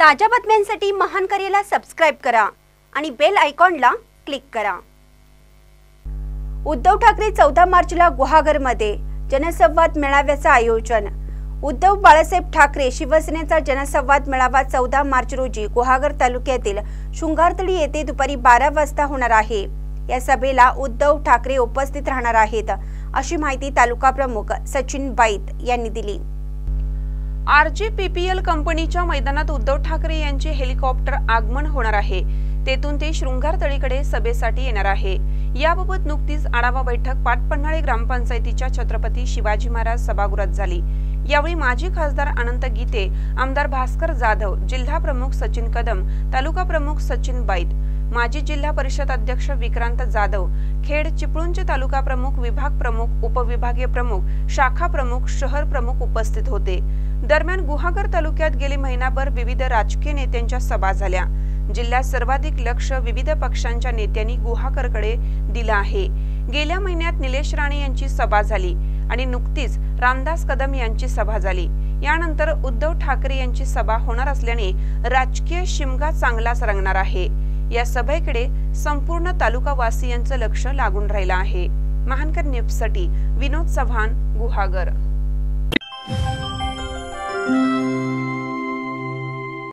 ताज्या बातम्यांसाठी महान करेला सबस्क्राइब करा आणि बेल आयकॉनला क्लिक करा। उद्धव ठाकरे 14 मार्चला गुहागरमध्ये जनसंवाद मेळाव्याचे आयोजन। उद्धव बाळासाहेब ठाकरे शिवसेनेचा जनसंवाद मेळावा 14 मार्च रोजी गुहागर तालुक्यातील शृंगारतळी येथे दुपारी 12 वाजता होणार आहे। या सभेला उद्धव ठाकरे उपस्थित राहणार आहेत, अशी माहिती तालुका प्रमुख सचिन बाईत यांनी दिली। RJPPL कंपनीच्या मैदानात उद्धव ठाकरे यांचे हेलिकॉप्टर आगमन होणार आहे। तेथून ते शृंगारतळीकडे सभेसाठी येणार आहे। याबाबत नुकतीच आढावा बैठक पाटपन्हाळे ग्रामपंचायतीच्या छत्रपती शिवाजी महाराज सभागृहात झाली। यावेळी माजी खासदार अनंत गीते, आमदार भास्कर जाधव, जिल्हा प्रमुख सचिन कदम, तालुका प्रमुख सचिन बाईत, माजी जिल्हा परिषद अध्यक्ष विक्रांत जाधव, खेड चिपळूणचे तालुका प्रमुख, विभाग प्रमुख, उपविभागीय प्रमुख, शाखा प्रमुख, शहर प्रमुख उपस्थित होते। दरम्यान गुहागर तालुक्यात गेले महिनाभर विविध राजकीय नेत्यांच्या सभा झाल्या। जिल्ह्यात सर्वाधिक लक्ष विविध पक्षांच्या नेत्यांनी गुहागरकडे दिलं आहे। गेल्या महिन्यात निलेश राणे यांची सभा झाली आणि नुकतीच रामदास कदम यांची सभा झाली। यानंतर उद्धव ठाकरे यांची सभा होणार असल्याने राजकीय शिमगा चांगलाच रंगणार आहे। या सभेकडे संपूर्ण तालुकावासियांचं लक्ष लागून राहिलं आहे। महानकर न्यूजसाठी विनोद चव्हाण, गुहागर।